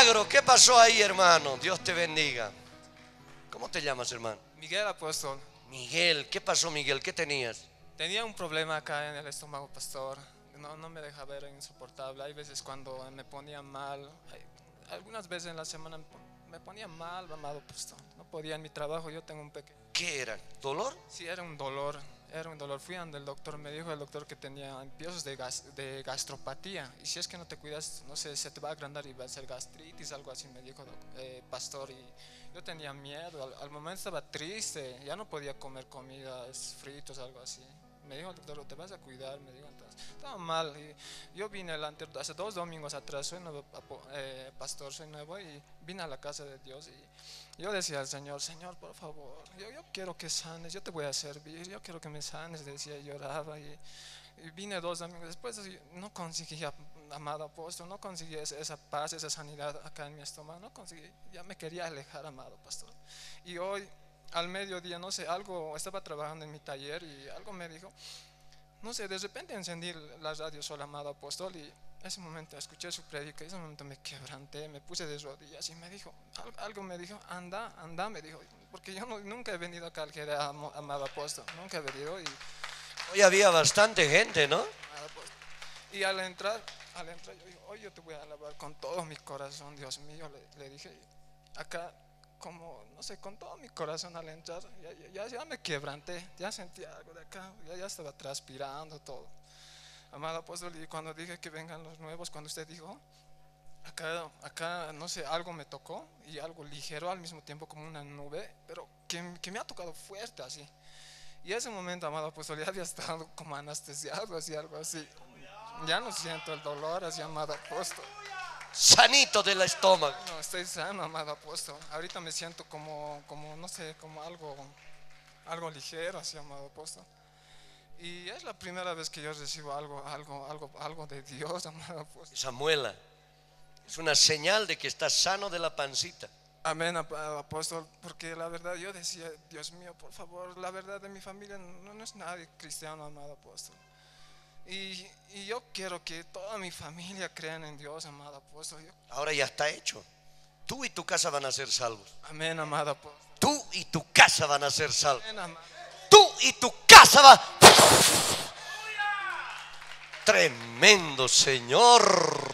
milagro. ¿Qué pasó ahí, hermano? Dios te bendiga. ¿Cómo te llamas, hermano? Miguel Apóstol. Miguel. ¿Qué pasó, Miguel? ¿Qué tenías? Tenía un problema acá en el estómago, pastor. No me deja ver, insoportable. Hay veces cuando me ponía mal, algunas veces en la semana me ponía mal, amado pastor. No podía en mi trabajo, yo tengo un pequeño. ¿Qué era? ¿Dolor? Sí, era un dolor. Fui ante el doctor, me dijo el doctor que tenía empiezos de gastropatía. Y si es que no te cuidas, no sé, se te va a agrandar y va a ser gastritis, algo así, me dijo pastor. Y yo tenía miedo, al momento estaba triste, ya no podía comer comidas fritas, algo así. Me dijo el doctor, te vas a cuidar, me dijo, entonces, estaba mal. Y yo vine hace 2 domingos atrás, soy nuevo pastor, soy nuevo y vine a la casa de Dios y yo decía al Señor, Señor, por favor, yo quiero que sanes, yo te voy a servir, yo quiero que me sanes, decía, y lloraba y vine 2 domingos después, no conseguía, amado apóstol, no conseguí esa paz, esa sanidad acá en mi estómago, no conseguí, ya me quería alejar, amado pastor. Y hoy al mediodía, no sé, algo, estaba trabajando en mi taller y algo me dijo, no sé, de repente encendí la radio sola, amado apóstol, y ese momento escuché su prédica y ese momento me quebranté, me puse de rodillas y me dijo, algo me dijo, anda, me dijo, porque yo nunca he venido acá al que era amado apóstol, nunca he venido. Y hoy había bastante gente, ¿no? Y al entrar yo digo, hoy yo te voy a alabar con todo mi corazón, Dios mío, le dije, acá como, no sé, con todo mi corazón al entrar, ya me quebranté, ya sentía algo de acá, ya estaba transpirando todo. Amado apóstol, y cuando dije que vengan los nuevos, cuando usted dijo, acá, no sé, algo me tocó y algo ligero al mismo tiempo como una nube, pero que me ha tocado fuerte así. Y ese momento, amado apóstol, ya había estado como anestesiado, así, algo así. Ya no siento el dolor, así, amado apóstol. Sanito del estómago. No, estoy sano, amado apóstol. Ahorita me siento como no sé, como algo ligero, así, amado apóstol. Y es la primera vez que yo recibo algo de Dios, amado apóstol. Esa muela es una señal de que estás sano de la pancita. Amén, apóstol, porque la verdad yo decía, Dios mío, por favor, la verdad de mi familia no es nadie cristiano, amado apóstol. Y yo quiero que toda mi familia crean en Dios, amado apóstol. Ahora ya está hecho. Tú y tu casa van a ser salvos. Amén, amado apóstol. Tú y tu casa van a ser salvos. Amén, tú y tu casa va. Tremendo, Señor.